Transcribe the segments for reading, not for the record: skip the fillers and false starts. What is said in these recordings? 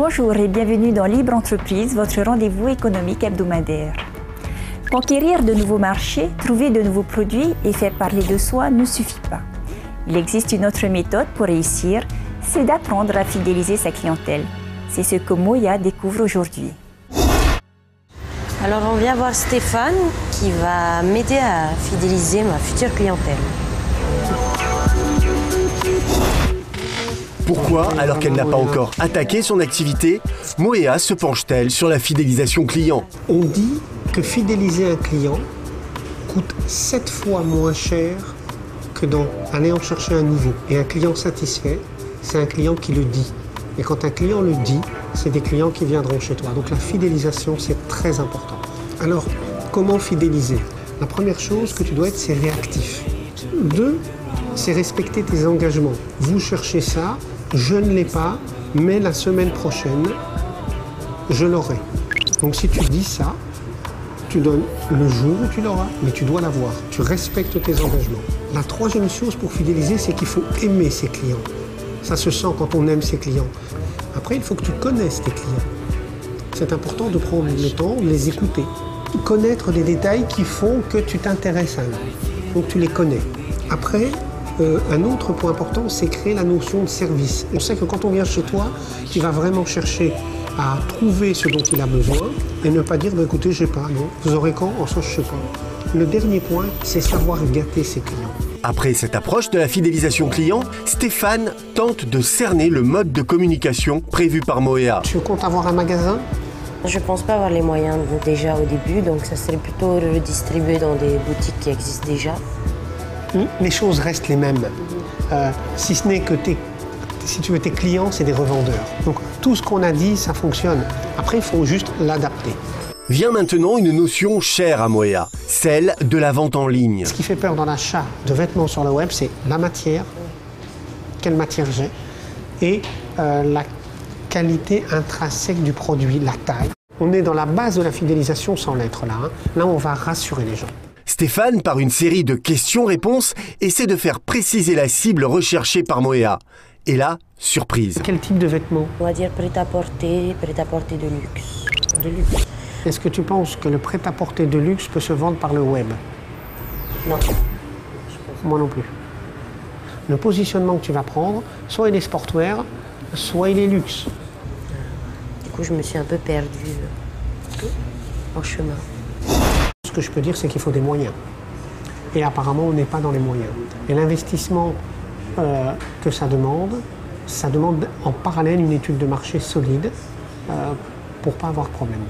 Bonjour et bienvenue dans Libre Entreprise, votre rendez-vous économique hebdomadaire. Conquérir de nouveaux marchés, trouver de nouveaux produits et faire parler de soi ne suffit pas. Il existe une autre méthode pour réussir, c'est d'apprendre à fidéliser sa clientèle. C'est ce que Moya découvre aujourd'hui. Alors on vient voir Stéphane qui va m'aider à fidéliser ma future clientèle. Pourquoi, alors qu'elle n'a pas encore attaqué son activité, Moya se penche-t-elle sur la fidélisation client? On dit que fidéliser un client coûte 7 fois moins cher que d'aller en chercher un nouveau. Et un client satisfait, c'est un client qui le dit. Et quand un client le dit, c'est des clients qui viendront chez toi. Donc la fidélisation, c'est très important. Alors, comment fidéliser? La première chose que tu dois être, c'est réactif. 2, c'est respecter tes engagements. Vous cherchez ça, je ne l'ai pas, mais la semaine prochaine, je l'aurai. Donc si tu dis ça, tu donnes le jour où tu l'auras, mais tu dois l'avoir. Tu respectes tes engagements. La troisième chose pour fidéliser, c'est qu'il faut aimer ses clients. Ça se sent quand on aime ses clients. Après, il faut que tu connaisses tes clients. C'est important de prendre le temps de les écouter. Connaître des détails qui font que tu t'intéresses à eux. Donc tu les connais. Après, un autre point important, c'est créer la notion de service. On sait que quand on vient chez toi, tu vas vraiment chercher à trouver ce dont il a besoin et ne pas dire bah, « écoutez, je n'ai pas, non, vous aurez quand? En ça, je ne sais pas ». Le dernier point, c'est savoir gâter ses clients. Après cette approche de la fidélisation client, Stéphane tente de cerner le mode de communication prévu par Moya. Tu comptes avoir un magasin? Je ne pense pas avoir les moyens déjà au début, donc ça serait plutôt redistribué dans des boutiques qui existent déjà. Les choses restent les mêmes, si ce n'est que si tu veux, tes clients, c'est des revendeurs. Donc tout ce qu'on a dit, ça fonctionne. Après, il faut juste l'adapter. Vient maintenant une notion chère à Moya, celle de la vente en ligne. Ce qui fait peur dans l'achat de vêtements sur le web, c'est la matière, quelle matière j'ai, et la qualité intrinsèque du produit, la taille. On est dans la base de la fidélisation sans l'être là. Là, on va rassurer les gens. Stéphane, par une série de questions-réponses, essaie de faire préciser la cible recherchée par Moya. Et là, surprise. Quel type de vêtements? On va dire prêt-à-porter de luxe. De luxe. Est-ce que tu penses que le prêt-à-porter de luxe peut se vendre par le web? Non. Moi non plus. Le positionnement que tu vas prendre, soit il est sportwear, soit il est luxe. Du coup, je me suis un peu perdue en chemin. Ce que je peux dire, c'est qu'il faut des moyens. Et apparemment, on n'est pas dans les moyens. Et l'investissement que ça demande en parallèle une étude de marché solide pour ne pas avoir de problème.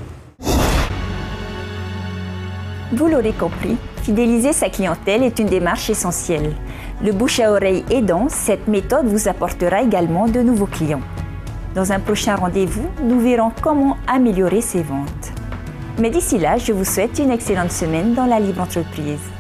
Vous l'aurez compris, fidéliser sa clientèle est une démarche essentielle. Le bouche à oreille aidant, cette méthode vous apportera également de nouveaux clients. Dans un prochain rendez-vous, nous verrons comment améliorer ses ventes. Mais d'ici là, je vous souhaite une excellente semaine dans la libre entreprise.